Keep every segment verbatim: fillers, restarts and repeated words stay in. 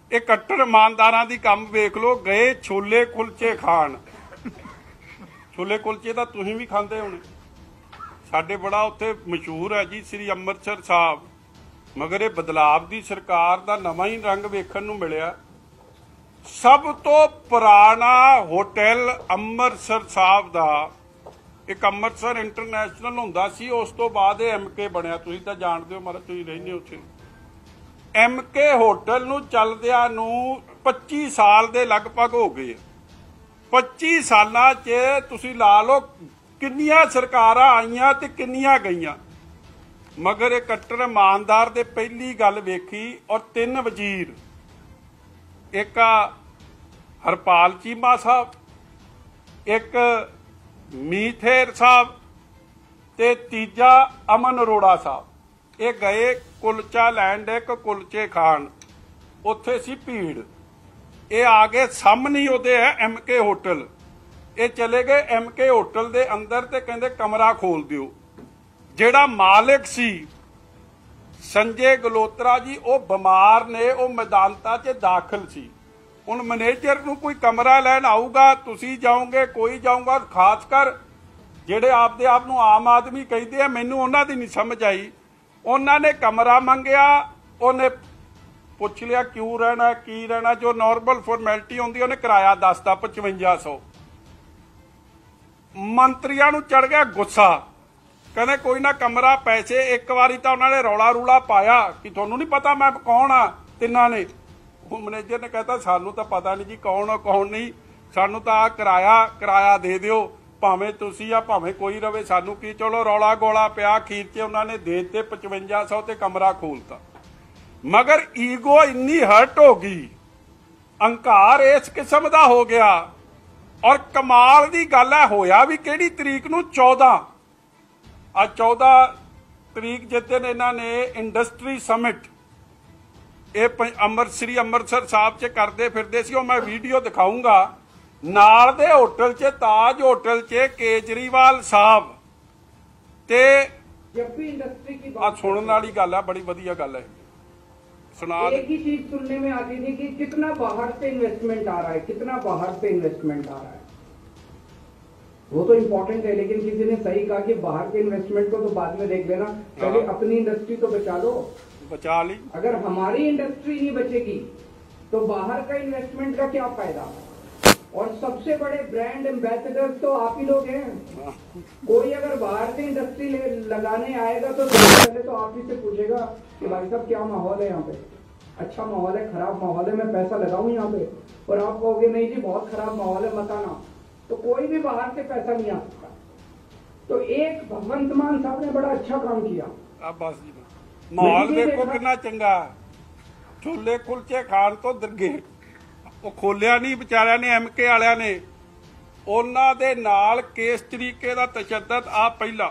ये कट्टर ईमानदारां दी काम वेख लो। गए छोले कुलचे खाण, छोले कुलचे तां तुसीं भी खांदे होणे, साडे बड़ा उत्थे मशहूर है जी श्री अमृतसर साहब। मगर ये बदलाव की सरकार का नवा ही रंग वेखण नूं मिलिया। सब तो पुराना होटल अमृतसर साहब का एक अमृतसर इंटरनेशनल हुंदा सी, उस तो बाद एम के बनया। तुसीं तां जाणदे हो, मतलब तुसीं रहिंदे हो उत्थे। एम के होटल नूं चलदिआं नूं पच्ची साल दे लगभग हो गए। पच्ची सालां च तुसीं ला लो किन्नियां सरकारां आईयां ते किन्नियां गईयां। मगर ये कट्टर ईमानदार दे पहली गल वेखी और तीन वजीर, एक हरपाल चीमा साहब, एक मीथेर साहब ते तीजा अमन अरोड़ा साहब। ये गए कुलचा लैंड एक कुलचे खान, उत्थे सी भीड़। ये आ गए सामने ही ओदे है एम के होटल। ये चले गए एम के होटल दे अंदर ते कहंदे कमरा खोल दिओ। जेड़ा मालिक सी संजय गलोत्रा जी, वो बीमार ने, वो मैदानता च दाखिल सी। हुण मैनेजर नूं कोई कमरा लैण आऊगा, तुसीं जाओगे, कोई जाऊगा। खासकर जेड़े आपदे आप नूं आम आदमी कहते हैं, मैनूं उन्हां दी नहीं समझ आई। उन्हां ने कमरा मंगिया, उन्हें पुछ लिया क्यों रहना, की रहना, जो नॉर्मल फॉर्मैलिटी होंदी उन्हें किराया दसता पचवंजा सौ। मंत्रियों नूं चढ़ गया गुस्सा, कहने कोई ना कमरा पैसे। एक बारी तो उन्होंने रौला रूला पाया कि थोनू नहीं पता मैं कौन आ तिन्ना ने। वो मैनेजर ने कहता सानू तो पता नहीं जी कौन हो कौन नहीं, सानू तो आ किराया किराया दे दिओ, भावें तुसी या भावें कोई रवे, सानू की। चलो रौला गोला पिया, अखीर च उन्होंने दे दिते पचवंजा सौ ते कमरा खोलता। मगर ईगो इन्नी हर्ट हो गई, अंकार इस किस्म का हो गया। और कमाल की गल है, होया भी किहड़ी तरीक नूं चौदह आज चौदह तरीक जिस दिन इन्होंने इंडस्ट्री समिट ये अमृत श्री अमृतसर साहब च करते फिरते सी। मैं वीडियो दिखाऊंगा। नाल दे होटल च, ताज होटल च केजरीवाल साहब ते जब भी इंडस्ट्री की बात सुनने वाली गल है, बड़ी वधिया गल है। सुना एक ही चीज सुनने में आती थी कि कितना बाहर से इन्वेस्टमेंट आ रहा है, कितना बाहर से इन्वेस्टमेंट आ रहा है। वो तो इम्पोर्टेंट है, लेकिन किसी ने सही कहा कि बाहर के इन्वेस्टमेंट को तो बाद में देख लेना, पहले अपनी इंडस्ट्री तो बचा लो। बचा ली। अगर हमारी इंडस्ट्री नहीं बचेगी तो बाहर का इन्वेस्टमेंट का क्या फायदा। और सबसे बड़े ब्रांड एम्बेसडर्स तो आप ही लोग हैं। कोई अगर बाहर से इंडस्ट्री लगाने आएगा तो पहले तो आप ही से पूछेगा कि भाई साहब क्या माहौल है यहाँ पे, अच्छा माहौल है, खराब माहौल है, मैं पैसा लगाऊं यहाँ पे। और आप कहोगे नहीं जी बहुत खराब माहौल है, मत आना, तो कोई भी बाहर से पैसा नहीं आ सकता। तो एक भगवंत मान साहब ने बड़ा अच्छा काम किया। अब बस जी माहौल देखो कितना चंगा, छोले कुलचे खान तो दरगे वो खोलिया नहीं बेचारिया ने, एम के वालिया ने। उन्हां दे नाल किस तरीके का तशद्दद आ पहला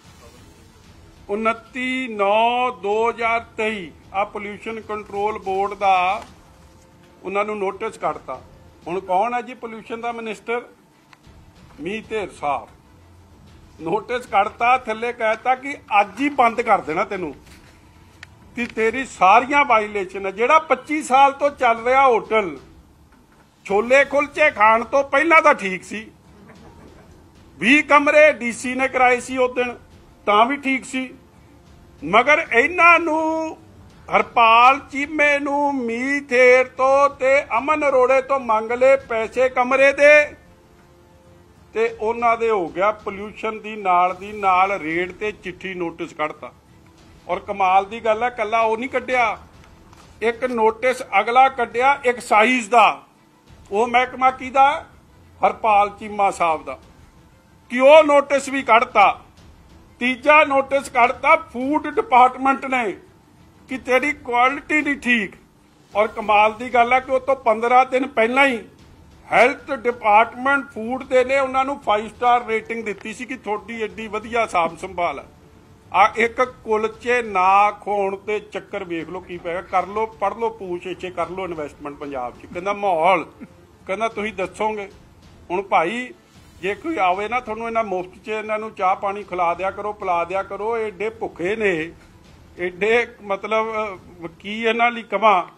उनती नौ दो हजार तेई आ पोल्यूशन कंट्रोल बोर्ड का उन्होंने नोटिस कढ़ता। हुण कौन है जी पोल्यूशन का मिनिस्टर? मीथेर साहब। नोटिस कढ़ता, थले कहता कि अज ही बंद कर देना तेनू कि तेरी सारिया वायलेशन है। जिहड़ा पच्ची साल तो चल रहा होटल छोले कुलचे खाण तो पहला तो ठीक सी, भी कमरे डीसी ने कराए सी उस दिन तां भी ठीक सी। मगर इन्हां नूं हरपाल चीमे नूं मीथेर तो ते अमन अरोड़े तो मंग ले पैसे कमरे दे ते उन्हां दे हो गया पोल्यूशन दी नाल दी नाल रेड ते चिट्ठी नोटिस कढ़ता। और कमाल दी गल है, कल्ला वो नहीं कढ़िया, एक नोटिस अगला कढ़िया एक्साइज दा, वो महकमा किहदा? हरपाल चीमा साहब दा, कि वो नोटिस भी कढ़ता। तीजा नोटिस कढ़ता फूड डिपार्टमेंट ने कि तेरी क्वालिटी नहीं ठीक। और कमाल दी गल है कि वो तो पंद्रह दिन पहला ही हैल्थ डिपार्टमेंट फूड दे ने उन्होंने फाइव स्टार रेटिंग दी सी कि थोड़ी एडी वधिया साफ संभाल है। आ एक कुलचे ना खोण ते चक्कर वेख लो की पैगा, कर लो पढ़ लो पूछ इच्छे कर लो इन्वेस्टमेंट पंजाब च। कहंदा माहौल, कहंदा तुसीं दसोगे। हुण भाई जे कोई आवे ना तुहानूं इन्हां मुफ्त च इन्हां नूं चाह पानी खिला दिया करो, पिला दिया करो। एडे भुखे ने, एडे मतलब की इन्हां लई कवां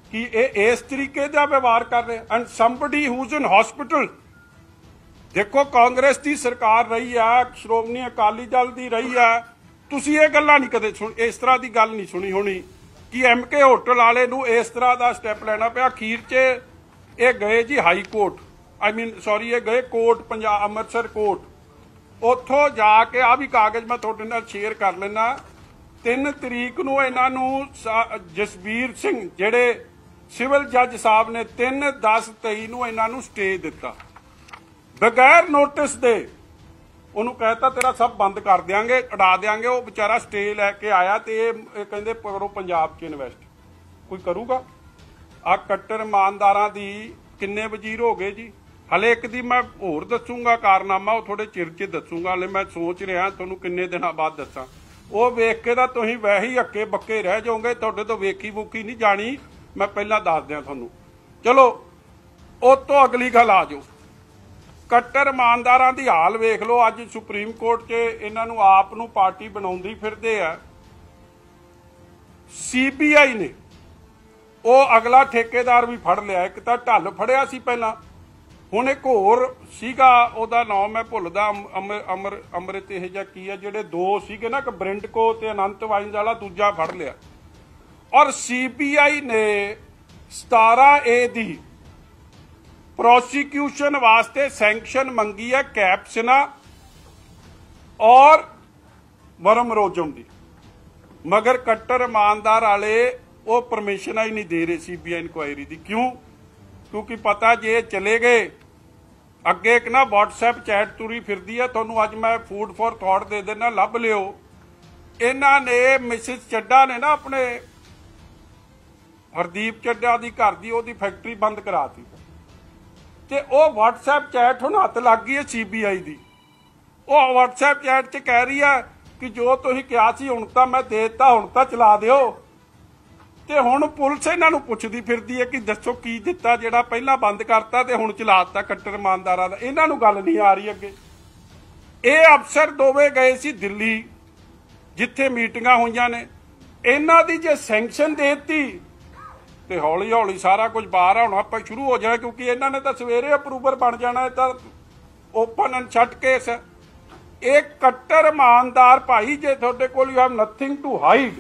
कि ये इस तरीके का व्यवहार कर रहे and somebody who's in hospital. देखो कांग्रेस की सरकार रही है, श्रोमणी अकाली दल की रही है, तुसी ये गल्लां नहीं कदे सुन, इस तरह की गल नहीं सुनी होनी कि एम के होटल वाले नूं इस तरह का स्टैप लेना पिया। अखीर च ये गए जी high court, I mean sorry ये गए कोर्ट, पंजाब अमृतसर कोर्ट, उतों जाके आ भी कागज मैं तुहाडे नाल शेयर कर लेना। तीन तरीक नूं इन्हां नूं जसबीर सिंह जिहड़े सिविल जज साहब ने तीन दस तेई नूं इन्हां नूं स्टे दिता बगैर नोटिस दे। उन्होंने कहता तेरा सब बंद कर देंगे, उड़ा देंगे। वो बेचारा स्टे लैके आया तो ये कहते करो पंजाब च इन्वेस्ट, कोई करूगा? आ कट्टर ईमानदारां दी किन्ने वजीर हो गए जी। हले एक दी मैं होर दसूंगा कारनामा, वो थोड़े चिर च दसूंगा। हले मैं सोच रहा तुहानूं किन्ने दिनां बाद दसां। वो वेख के तां तुसीं वैसे ही हक्के बक्के रह जाओगे, तुहाडे तो वेखी वूखी नहीं जानी। मैं पहलां दस दियां तुहानूं। चलो उस तो अगली गल आ जाओ, कट्टर ईमानदारां दी हाल वेख लो। अज सुप्रीम कोर्ट च इन्हां नूं आप नूं पार्टी बनाउंदी फिरदे आ। सी बी आई ने वो अगला ठेकेदार भी फड़ लिया, एक तां ढल फड़िया सी पहलां, हुण एक होर सीगा, ओहदा नाम मैं भुलदा, अमर अमर अमृत इह जिहा की है, जिहड़े दो सीगे ना, एक ब्रिंडको ते अनंत वाइन्स वाला, दूजा फड़ लिया। और सी बी आई ने सतारह ए दी प्रोसीक्यूशन वास्ते सैंक्शन मंगी है कैप्सना और वरमरोजम दी, मगर कट्टर ईमानदार वाले वो परमिशन ही नहीं दे रहे सीबीआई इंक्वायरी दी। क्यों? क्योंकि पता जे चले गए अगे एक ना व्हाट्सएप चैट तुरी फिरदी है, तुहानूं अज मैं फूड फॉर थॉट दे देना, लभ लिओ। इन्हां ने मिसिस चड्डा ने ना अपने हरदीप चड्डा दी घर दी ओहदी फैक्ट्री बंद कराती ते ओ व्हाट्सएप चैट हुण हत्थ लग गई है सीबीआई दी। वो व्हाट्सएप चैट च कह रही है कि जो तुसीं कहा सी हुण तां मैं दे दित्ता, हुण तां चला दिओ। ते हुण पुलिस इन्हां नूं पुछदी फिरदी है कि दसो की दित्ता जिहड़ा पहिलां बंद करता ते हुण चला दित्ता कट्टर ईमानदारां दा। इन्हां नूं गल नहीं आ रही अगे। ये अफसर दोवें गए सी दिल्ली जिथे मीटिंगां होईयां ने, इन्हां दी जे सैंक्शन देती तो हौली हौली सारा कुछ बाहर आना आप शुरू हो जाए, क्योंकि इन्हों ने तो सवेरे अप्रूवर बन जाना है, तो ओपन एंड शट केस है। एक कट्टर ईमानदार भाई जे थोड़े कोल you have nothing to hide,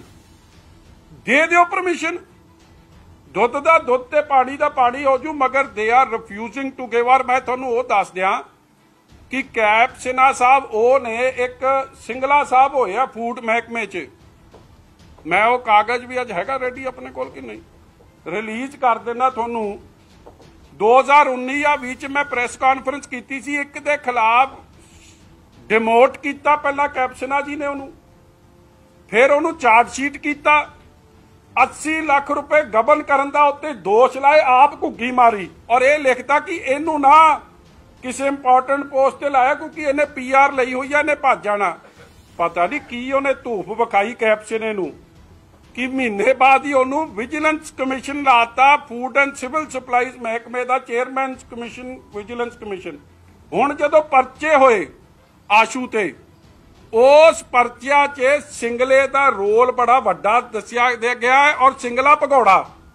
दे दिओ परमिशन, दुध दा दुध ते पानी दा पानी हो जू, मगर they are refusing to give. और मैं तुहानूं वो दस दियां कि कैप सिन्हा साहब वो ने एक सिंगला साहब होया फूड महकमे च, मैं वो कागज भी अज हैगा रेडी अपने कोल कि नहीं, रिलीज कर देना थोनू। दो हज़ार उन्नीस या बीच मैं प्रेस कॉन्फ्रेंस की सी, एक दे खिलाफ डिमोट किया पहला कैप्सना जी ने उन्होंने, फिर उन्होंने चार्जशीट किया, अस्सी लाख रुपए गबन करन दा उत्ते दोष लाए, आप घुग्गी मारी और ये लिखता कि इनू ना किसी इंपॉर्टेंट पोस्ट ते लाया क्योंकि इन्हें पी आर लई हुई है, इन्हें भज जाना। पता नहीं की उन्हें धूफ विखाई कैप्सने नू कि महीने बाद ही उन्होंने विजिलेंस कमिशन लाता, फूड एंड सिविल सप्लाईज महकमे का चेयरमैन कमिशन, विजिलेंस कमिशन। हुण जदों परचे होए आशू ते, उस परचिया च सिंगले का रोल बड़ा वड्डा दसिया गया है और सिंगला भगौड़ा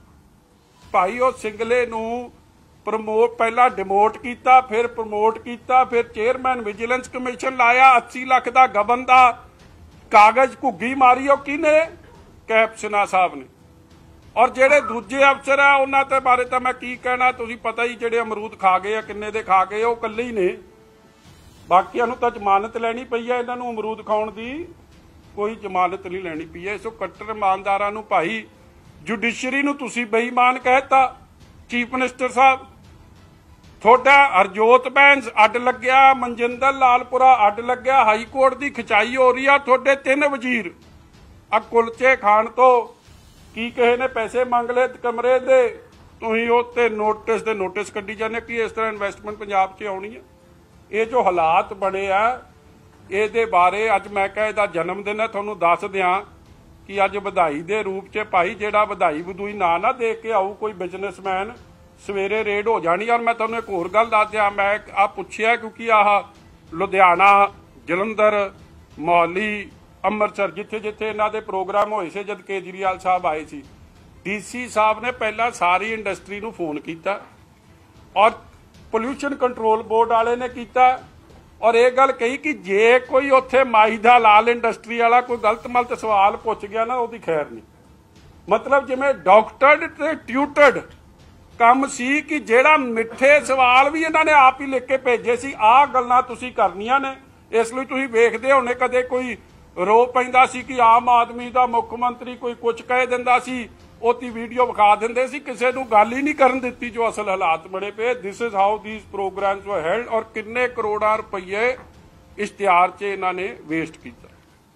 भाई वो सिंगले नू प्रमोट पहला डिमोट किया, फिर प्रमोट किया, फिर चेयरमैन विजिलेंस कमिशन लाया, अस्सी लाख का गबन का कागज घुग्गी मारी वो किने, कैप सिन्हा साहब ने। और जेडे दूजे अफसर है उन्होंने बारे तो मैं की कहना, तुसीं पता ही जेडे अमरूद खा गए किन्ने दे खा गए, वो कल्ले ही ने, बाकियां नूं तां जमानत लैनी पई है, इन्हां नूं अमरूद खाउण दी कोई जमानत नहीं लैनी पई है। सो कट्टर ईमानदारां नूं भाई जुडिशरी नूं तुसीं बेईमान कहता। चीफ मिनिस्टर साहब थोड़ा हरजोत बैंस अड लग्या, मनजिंदर लालपुरा अड लग्या, हाई कोर्ट की खिंचाई हो रही है, थोड़े तीन वजीर आ कुलचे खाण तो की किसी ने पैसे मंग ले कमरे दे, तुसीं उत्ते नोटिस दे नोटिस कड्ढी जाने कि इस तरह इन्वेस्टमेंट पंजाब च आउणी है। ये जो हालात बने आ ये बारे अज मैं कहा इहदा जन्मदिन है, तुहानूं दस दियां कि अज बधाई दे रूप च भाई जिहड़ा बधाई बधूई ना ना दे के आऊ कोई बिजनेसमैन, सवेरे रेड हो जानी। और मैं तुहानूं एक होर गल दस दियां, मैं आ पुछिआ क्योंकि आह लुधियाना, जलंधर, मोहाली, अमृतसर जिथे जिथे इन्हां दे प्रोग्राम होए से जद केजरीवाल साहब आए सी, ਡੀਸੀ ਸਾਹਿਬ ਨੇ ਪਹਿਲਾਂ ਸਾਰੀ ਇੰਡਸਟਰੀ ਨੂੰ ਫੋਨ ਕੀਤਾ ਔਰ ਪੋਲਿਊਸ਼ਨ ਕੰਟਰੋਲ ਬੋਰਡ ਵਾਲੇ ਨੇ ਕੀਤਾ ਔਰ ਇਹ ਗੱਲ ਕਹੀ ਕਿ ਜੇ ਕੋਈ ਉੱਥੇ ਮਾਈ ਦਾ ਲਾਲ ਇੰਡਸਟਰੀ ਵਾਲਾ ਕੋਈ ਗਲਤ ਮਲਤ ਸਵਾਲ ਪੁੱਛ ਗਿਆ ਨਾ ਉਹਦੀ ਖੈਰ ਨਹੀਂ। ਮਤਲਬ ਜਿਵੇਂ ਡਾਕਟਰਡ ਤੇ ਟਿਊਟਰਡ ਕੰਮ ਸੀ ਕਿ ਜਿਹੜਾ ਮਿੱਠੇ ਸਵਾਲ ਵੀ ਇਹਨਾਂ ਨੇ ਆਪ ਹੀ ਲਿਖ ਕੇ ਭੇਜੇ ਸੀ, ਆਹ ਗੱਲਾਂ ਤੁਸੀਂ ਕਰਨੀਆਂ ਨੇ। ਇਸ ਲਈ ਤੁਸੀਂ ਵੇਖਦੇ ਹੋਣੇ ਕਦੇ ਕੋਈ ਰੋ ਪੈਂਦਾ ਸੀ ਕਿ ਆਮ ਆਦਮੀ ਦਾ ਮੁੱਖ ਮੰਤਰੀ ਕੋਈ ਕੁਝ ਕਹਿ ਦਿੰਦਾ ਸੀ, ਉਹਦੀ ਵੀਡੀਓ ਵਿਖਾ ਦਿੰਦੇ ਸੀ, ਕਿਸੇ ਨੂੰ ਗੱਲ ਹੀ ਨਹੀਂ ਕਰਨ ਦਿੱਤੀ ਜੋ ਅਸਲ ਹਾਲਾਤ ਬਣੇ ਪਏ। This is how these programs were held ਔਰ ਕਿੰਨੇ ਕਰੋੜਾਂ ਰੁਪਏ ਇਸ਼ਤਿਹਾਰ 'ਚ ਇਹਨਾਂ ਨੇ ਵੇਸਟ ਕੀਤਾ।